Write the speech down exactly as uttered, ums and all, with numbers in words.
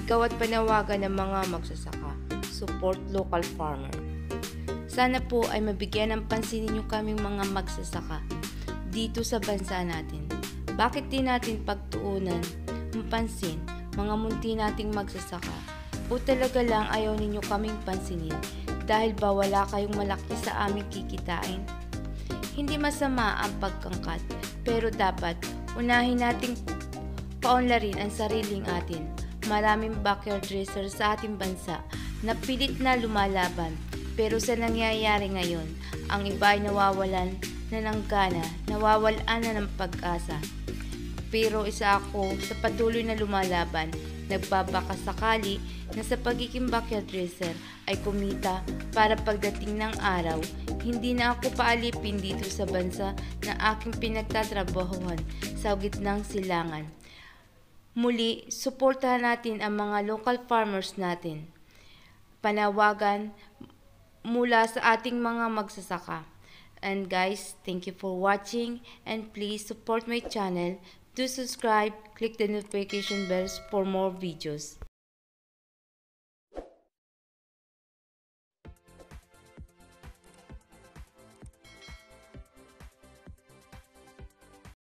Sigaw at panawagan ng mga magsasaka. Support local farmer. Sana po ay mabigyan ng pansin ninyo kaming mga magsasaka dito sa bansa natin. Bakit di natin pagtuunan ng pansin mga munti nating magsasaka? O talaga lang ayaw ninyo kaming pansinin dahil ba wala kayong malaki sa aming kikitain? Hindi masama ang pagkangkat, pero dapat unahin nating paunlarin ang sariling atin. Maraming backyard racer sa ating bansa na pilit na lumalaban, pero sa nangyayari ngayon, ang iba ay nawawalan na ng gana, nawawalan na ng pag-asa. Pero isa ako sa patuloy na lumalaban, nagbabaka sakali na sa pagiging backyard racer ay kumita para pagdating ng araw, hindi na ako paalipin dito sa bansa na aking pinagtatrabahuhan sa gitnang silangan. Muli, suportahan natin ang mga local farmers natin. Panawagan mula sa ating mga magsasaka. And guys, thank you for watching and please support my channel. Do subscribe, click the notification bells for more videos.